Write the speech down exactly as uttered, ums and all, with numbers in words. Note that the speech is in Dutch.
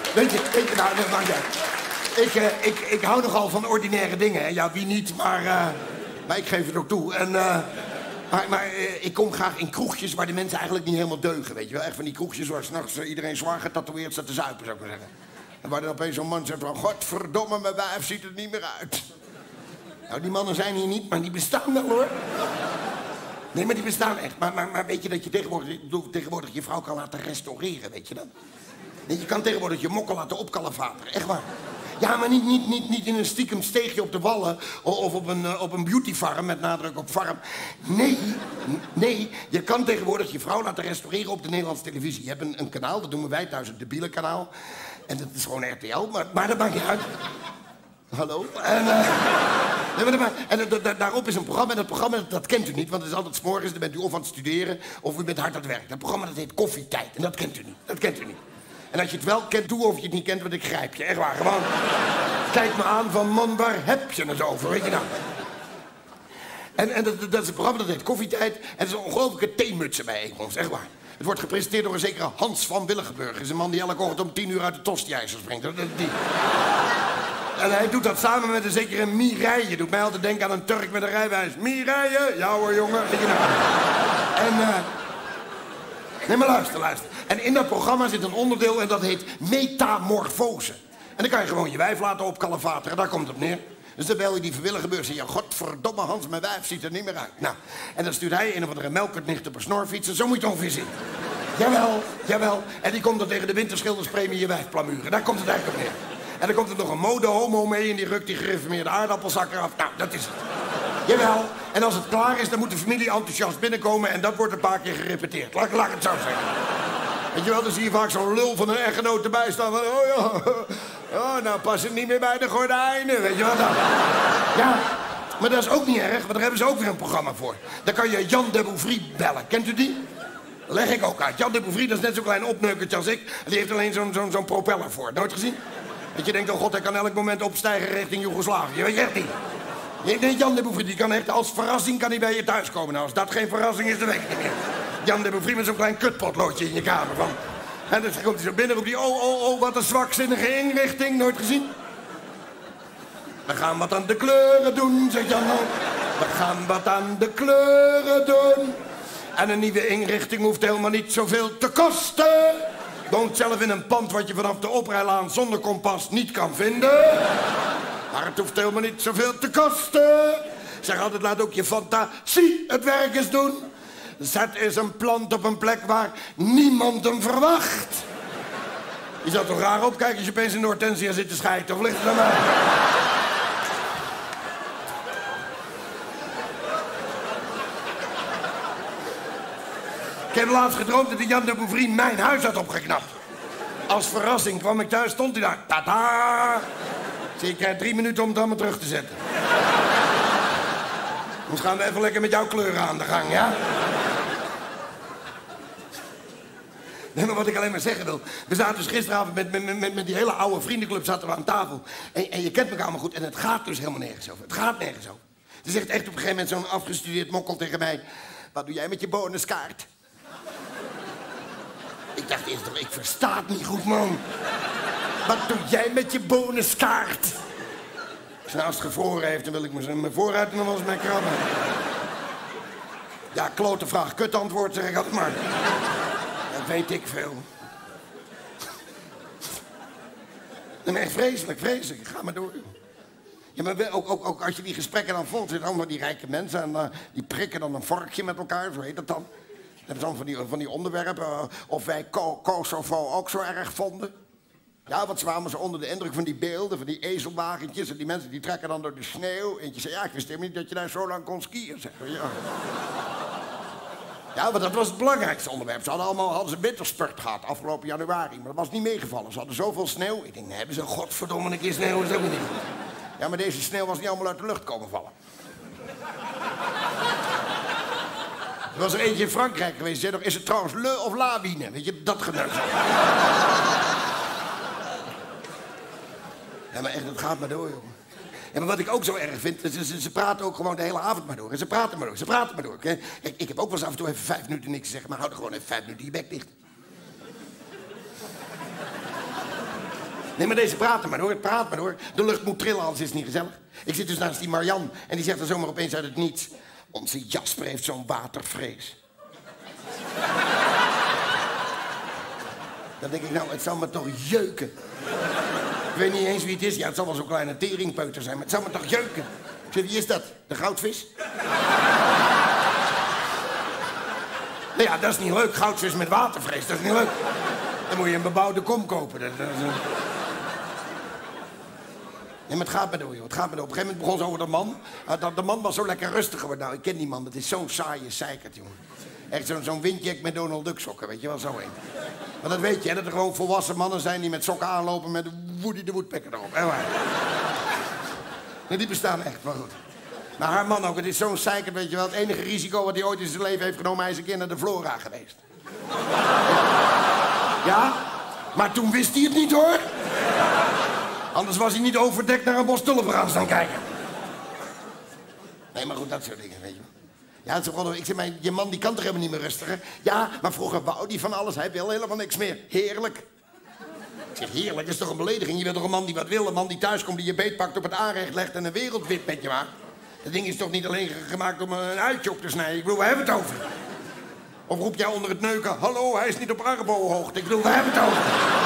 Weet je, weet je, nou, nee, maar, ja. ik, uh, ik, ik hou nogal van ordinaire dingen, hè. Ja, wie niet, maar, uh, maar ik geef het ook toe. En, uh, maar maar uh, ik kom graag in kroegjes waar de mensen eigenlijk niet helemaal deugen, weet je wel. Echt van die kroegjes waar s'nachts uh, iedereen zwaar getatoeëerd staat te zuipen, zou ik maar zeggen. En waar dan opeens zo'n man zegt van, godverdomme, mijn wijf ziet er niet meer uit. Nou, die mannen zijn hier niet, maar die bestaan wel, hoor. Nee, maar die bestaan echt. Maar, maar, maar weet je dat je tegenwoordig, tegenwoordig je vrouw kan laten restaureren, weet je dat? Nee, je kan tegenwoordig je mokkel laten opkalevateren, echt waar. Ja, maar niet, niet, niet, niet in een stiekem steegje op de Wallen of op een, uh, op een beautyfarm met nadruk op farm. Nee, nee, je kan tegenwoordig je vrouw laten restaureren op de Nederlandse televisie. Je hebt een, een kanaal, dat noemen wij thuis het debiele kanaal. En dat is gewoon R T L, maar, maar dat maakt niet uit. Hallo? En, uh, en uh, da daarop is een programma, en dat programma dat kent u niet, want het is altijd 's morgens, dan bent u of aan het studeren of u bent hard aan het werk. Dat programma dat heet Koffietijd en dat kent u niet, dat kent u niet. En als je het wel kent, doe of je het niet kent, want ik grijp je, echt waar. Gewoon, kijk me aan van, man, waar heb je het over, weet je nou? En, en dat, dat is een programma dat heet Koffietijd en het is een ongelofelijke theemutsenbijeenkomst, echt waar. Het wordt gepresenteerd door een zekere Hans van Willigenburg. Dat is een man die elke ochtend om tien uur uit de tostiijzer springt. Dat, die... En hij doet dat samen met een zekere Mireille. Doet mij altijd denken aan een Turk met een rijbewijs. Mireille? Ja hoor, jongen. En, uh... nee, maar luister, luister. En in dat programma zit een onderdeel en dat heet metamorfose. En dan kan je gewoon je wijf laten opkalevateren. Daar komt het op neer. Dus dan bel je die verwilligenburg en zeg je... godverdomme Hans, mijn wijf ziet er niet meer uit. Nou, en dan stuurt hij een of andere melkertnicht op een snorfiets. En zo moet je het ongeveer zien. Jawel, jawel. En die komt dan tegen de winterschilderspremie je wijf plamuren. Daar komt het eigenlijk op neer. En dan komt er nog een mode-homo mee en die rukt die gereformeerde aardappelzak eraf. Nou, dat is het. Jawel. En als het klaar is, dan moet de familie enthousiast binnenkomen en dat wordt een paar keer gerepeteerd. Laat, laat ik het zo zeggen. Weet je wel, dan zie je vaak zo'n lul van een echtgenoot erbij staan van... oh ja, oh, nou past het niet meer bij de gordijnen, weet je wat dan? Ja, maar dat is ook niet erg, want daar hebben ze ook weer een programma voor. Dan kan je Jan de Bouvry bellen. Kent u die? Leg ik ook uit. Jan de Bouvry, dat is net zo'n klein opneukertje als ik. En die heeft alleen zo'n zo'n zo'n propeller voor. Nooit gezien? Dat je denkt, oh god, hij kan elk moment opstijgen richting Joegoslavië. Weet je echt niet? Nee, Jan de Bouvry, die kan echt als verrassing kan hij bij je thuis komen. Nou, als dat geen verrassing is, dan weet ik niet meer. Jan de Bouvry met zo'n klein kutpotloodje in je kamer. Van. En dan komt hij zo binnen, roept hij, oh, oh, oh, wat een zwakzinnige inrichting. Nooit gezien? We gaan wat aan de kleuren doen, zegt Jan. We gaan wat aan de kleuren doen. En een nieuwe inrichting hoeft helemaal niet zoveel te kosten. Woont zelf in een pand wat je vanaf de oprijlaan zonder kompas niet kan vinden. Maar het hoeft helemaal niet zoveel te kosten. Zeg altijd, laat ook je fantasie het werk eens doen. Zet eens een plant op een plek waar niemand hem verwacht. Je zou toch raar opkijken als je opeens in de hortensia zit te schijten, of ligt het aan mij? Ik heb laatst gedroomd dat Jan de Bouvry mijn huis had opgeknapt. Als verrassing kwam ik thuis, stond hij daar. Tada! Zie, ik krijg drie minuten om het allemaal terug te zetten. Dus gaan we even lekker met jouw kleuren aan de gang, ja? Nee, maar wat ik alleen maar zeggen wil... We zaten dus gisteravond met, met, met, met die hele oude vriendenclub zaten we aan tafel. En, en je kent elkaar allemaal goed. En het gaat dus helemaal nergens over. Het gaat nergens over. Ze zegt echt op een gegeven moment zo'n afgestudeerd mokkel tegen mij... Wat doe jij met je bonuskaart? Ik dacht eerst toch, ik versta het niet goed, man. Wat doe jij met je bonuskaart? Als nou, als het gevroren heeft, dan wil ik mijn vooruit nog wel eens mee krabben. Ja, klote vraag, kut antwoord, zeg ik altijd maar. Dat weet ik veel. Nee, maar echt vreselijk, vreselijk. Ga maar door. Ja, maar ook, ook, ook als je die gesprekken dan volgt, zitten allemaal die rijke mensen en uh, die prikken dan een vorkje met elkaar, zo heet dat dan. Dan hebben ze dan van die, van die onderwerpen, uh, of wij Ko Kosovo ook zo erg vonden. Ja, want ze waren zo onder de indruk van die beelden, van die ezelwagentjes en die mensen die trekken dan door de sneeuw. En je zei, ja, ik wist helemaal niet dat je daar zo lang kon skiën, zeg. Ja. Ja, maar dat was het belangrijkste onderwerp. Ze hadden allemaal hadden ze winterspurt gehad afgelopen januari, maar dat was niet meegevallen. Ze hadden zoveel sneeuw. Ik denk, nee, hebben ze een godverdomme een keer sneeuw, dat is ook niet. Ja, maar deze sneeuw was niet allemaal uit de lucht komen vallen. Er was er eentje in Frankrijk geweest. Zei nog, is het trouwens le of lawine? Weet je, dat geneus. Ja, maar echt, het gaat maar door, jongen. Ja, maar wat ik ook zo erg vind, ze, ze, ze praten ook gewoon de hele avond maar door. En ze praten maar door, ze praten maar door. Kijk, ik heb ook wel eens af en toe even vijf minuten niks te zeggen, maar houd er gewoon even vijf minuten je bek dicht. Nee, maar deze praten maar hoor, praat maar hoor. De lucht moet trillen, anders is het niet gezellig. Ik zit dus naast die Marian en die zegt dan zomaar opeens uit het niets... Onze Jasper heeft zo'n watervrees. Dan denk ik, nou, het zal me toch jeuken. Ik weet niet eens wie het is. Ja, het zal wel zo'n kleine teringpeuter zijn, maar het zal me toch jeuken. Ik zeg, wie is dat? De goudvis? Nou ja, dat is niet leuk. Goudvis met watervrees, dat is niet leuk. Dan moet je een bebouwde kom kopen. Dat, dat is een... Nee, maar het gaat me door, joh. Het gaat me door. Op een gegeven moment begon ze over de man. Uh, de man was zo lekker rustig geworden. Nou, ik ken die man. Dat is zo'n saaie zeikert, jongen. Echt zo'n zo'n windjack met Donald Duck sokken, weet je wel, zo een. Maar dat weet je, hè, dat er gewoon volwassen mannen zijn die met sokken aanlopen met Woody de Woodpecker erop. Hè, maar. Nee, die bestaan echt, maar goed. Maar haar man ook, het is zo'n zeikert, weet je wel. Het enige risico wat hij ooit in zijn leven heeft genomen, hij is een keer naar de Flora geweest. Ja? Maar toen wist hij het niet, hoor. Anders was hij niet overdekt naar een bos tulpen gaan staan kijken. Nee, maar goed, dat soort dingen, weet je wel. Ja, het is gewoon, ik zeg, maar, je man die kan toch helemaal niet meer rustiger? Ja, maar vroeger wou die van alles, hij wil helemaal niks meer. Heerlijk. Ik zeg, heerlijk, dat is toch een belediging? Je bent toch een man die wat wil, een man die thuis komt, die je beet pakt, op het aanrecht legt en een wereldwit met je maakt? Dat ding is toch niet alleen gemaakt om een uitje op te snijden? Ik bedoel, waar hebben we het over? Of roep jij onder het neuken, hallo, hij is niet op arbo-hoogte. Ik bedoel, waar hebben we het over?